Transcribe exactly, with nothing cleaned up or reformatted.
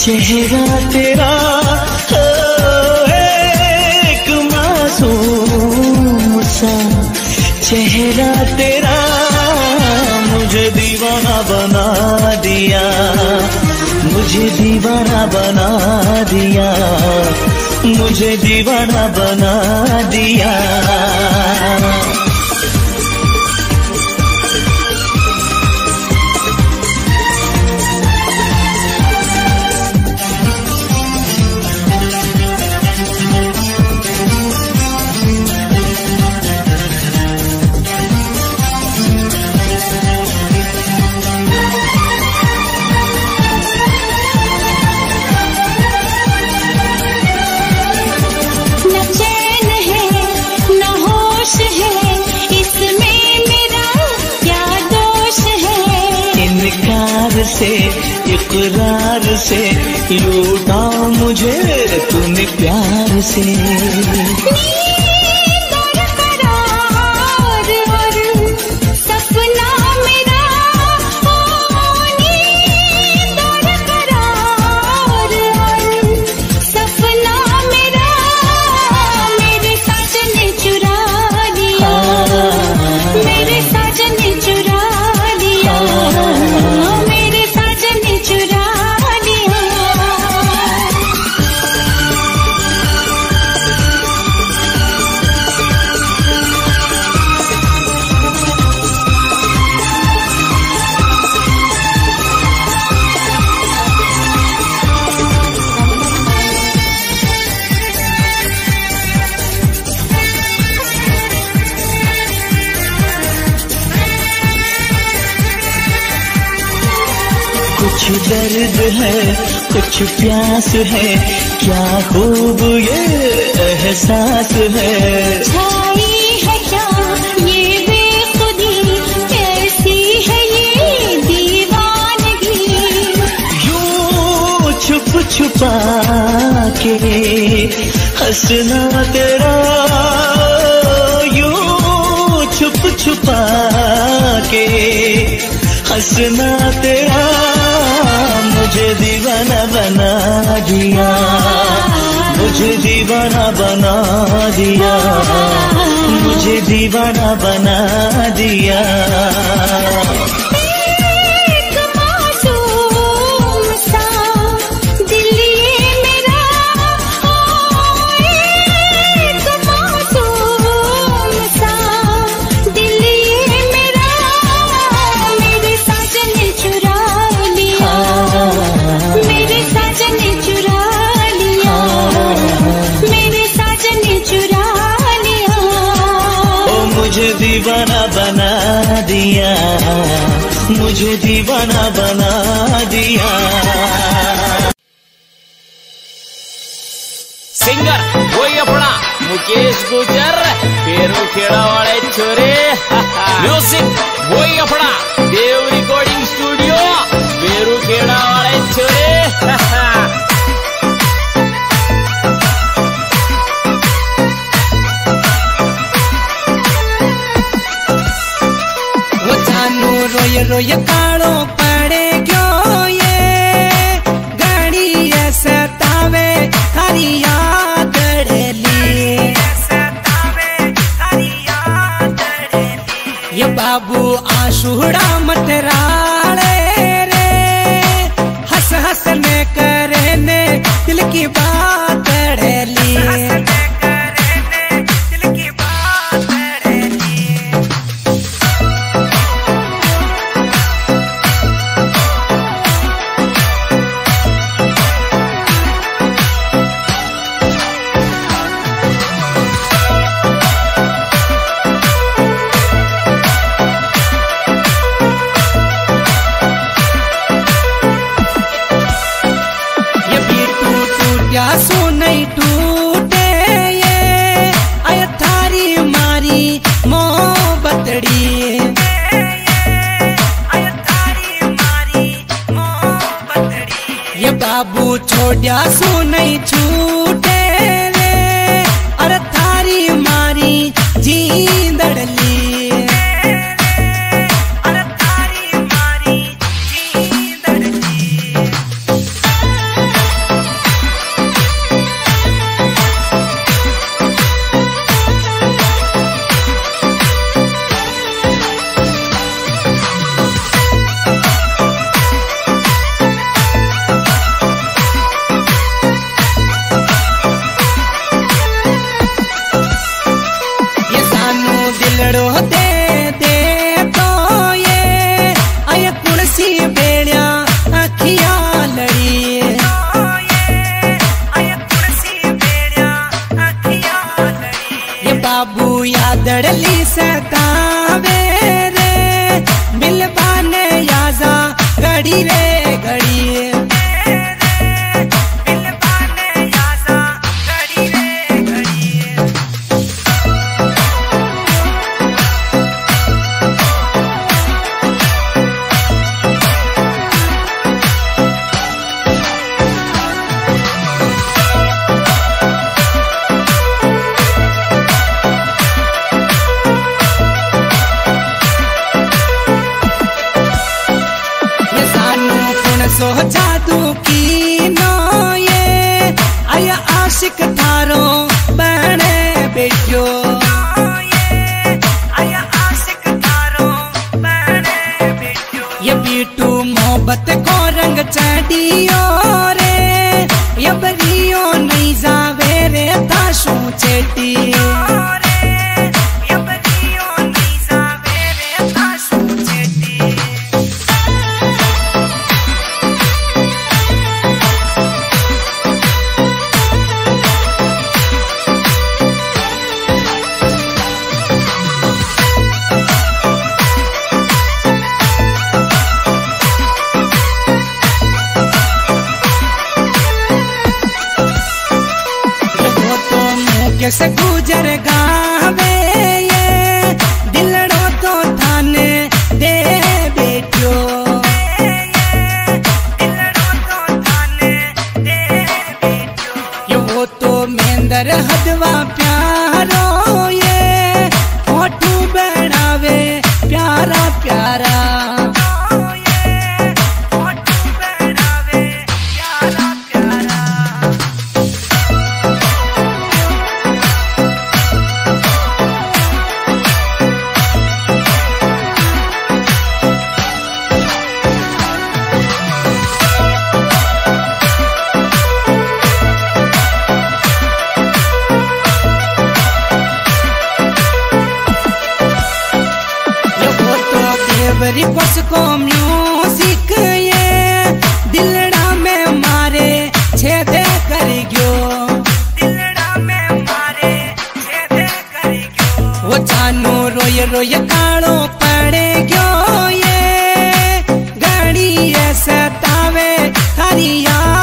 चेहरा तेरा हो एक मासूम सा चेहरा तेरा मुझे दीवाना बना दिया, मुझे दीवाना बना दिया, मुझे दीवाना बना दिया। से इकरार से लूटा मुझे तूने प्यार से। कुछ दर्द है कुछ प्यास है, क्या खूब ये एहसास है। छाई है क्या ये बेखुदी, कैसी है ये दीवानगी। यूं छुप छुपा के हंसना तेरा, यूं छुप छुपा के हंसना तेरा मुझे दीवाना बना दिया, मुझे दीवाना बना दिया, मुझे दीवाना बना दिया। मुझे दीवाना बना दिया, मुझे दीवाना बना दिया। सिंगर वही अपना मुकेश गुजर, पेरू खेड़ा वाले छोरे। म्यूजिक वही अपना देव रिकॉर्डिंग स्टूडियो, पेरू खेड़ा वाले छोरे। रोय रोय काड़ो पड़े क्यों ये गाड़ी सतावे हरी याद ली। ये बाबू आशुड़ा मटराले रे, हंस हंस ने करे ने दिल की बात ली। सो नहीं टूटे ये आय थारी मारी मोहब्बतड़ी। ये बाबू छोड़िया सो नहीं छूटे रे, अरे थारी मारी जींदड़ली। अरे थारी मारी जींदड़ली। दिलड़ो दे दे तो ये आय कुर्सी बेड़िया अखिया लड़ी ये बाबू यादड़ली सतावे रे मिलबाने याजा घड़ी रे घड़ी सो जादू की नो ये आया आशिक थारो बने बेटियो आया आशिक थारो बने बेटियो ये बीटू मोहब्बत को रंग चढ़ियो रे ये बरियो नहीं जावे रे ताशू चेटियो से गुजर गावे ये दिलड़ो तो थाने दे बेटियो दिलड़ो तो थाने दे बेटियो ये वो तो मेंदर हदवा प्यारो ये फोटू बनावे प्यारा प्यारा बरी बस को म्यूजिक ये दिलड़ा में मारे छेदे कर गयो दिलड़ा में मारे छेदे कर गयो वो जानू रोय रोय कालो पड़े गयो ये गाड़ी ये सतावे हरिया